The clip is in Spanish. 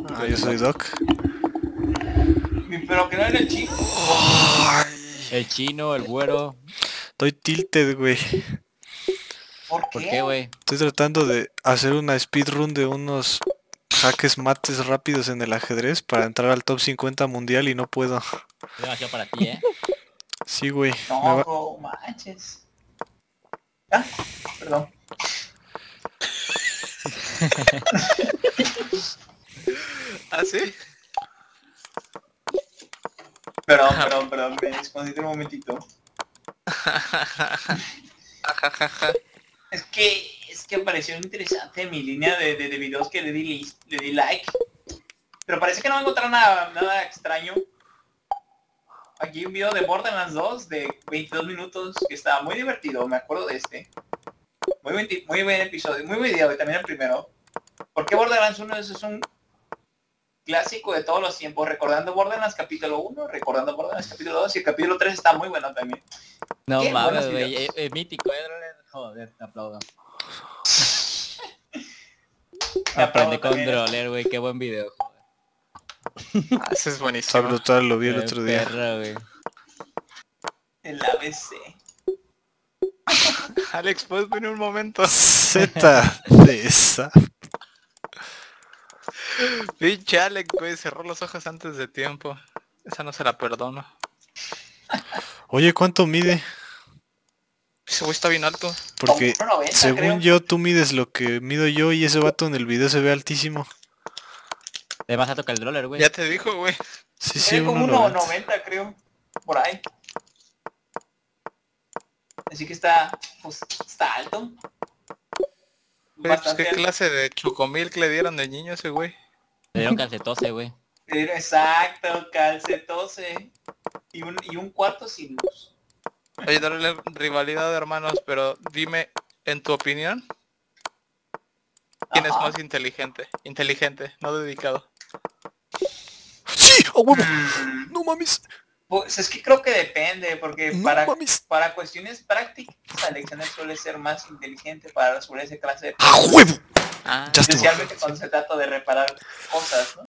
Ah, yo soy Doc. Pero que no era el chico. El chino, el güero. Estoy tilted, güey. ¿Por ¿Por qué? qué, güey? Estoy tratando de hacer una speedrun de unos jaques mates rápidos en el ajedrez para entrar al top 50 mundial y no puedo. Es demasiado para ti, ¿eh? Sí, güey. No, bro, manches. Ah, perdón. ¿Ah, sí? Perdón, me desconcentré un momentito. Es que pareció interesante mi línea de videos que le di like. Pero parece que no me encontraron nada extraño. Aquí un video de Borderlands 2 de 22 minutos que estaba muy divertido, me acuerdo de este. Muy buen episodio, muy buen video, y también el primero. ¿Por qué Borderlands 1 es un clásico de todos los tiempos? Recordando Borderlands capítulo 1, recordando Borderlands capítulo 2 y el capítulo 3 está muy bueno también. No Qué mames, buenos güey. videos. Es mítico, joder, te aplaudo. Me Aprende aplaudo con también. Droller, güey. Qué buen video, joder. Ah, ese es Está buenísimo. brutal, lo vi el Qué otro día. perra, güey. El ABC. Alex, ¿puedes venir un momento? Z de esa. Pinche Alex, güey, cerró los ojos antes de tiempo. Esa no se la perdono. Oye, ¿cuánto mide? Ese güey está bien alto. Porque Como 1.90, según creo. yo, tú mides lo que mido yo y ese vato en el video se ve altísimo. Es más alto que el Droller, güey. Ya te dijo, güey. Sí, sí, Es como 1.90. 1.90 creo. Por ahí. Así que está, pues, está alto. Güey, pues, Bastante ¿qué alto. clase de chocomilk le dieron de niño a ese güey? Le dieron calcetose, güey. Exacto, calcetose. Y un cuarto sin luz. Oye, darle rivalidad de hermanos, pero dime, en tu opinión, ¿quién es Ajá. más inteligente? Inteligente, no dedicado. ¡Sí! ¡A huevo! Mm, ¡No mames! Pues es que creo que depende, porque No para mames. cuestiones prácticas, Alexander suele ser más inteligente para resolver esa clase de ¡A problemas. huevo! Ah, Ya estuvo. Especialmente cuando se trata de reparar cosas, ¿no?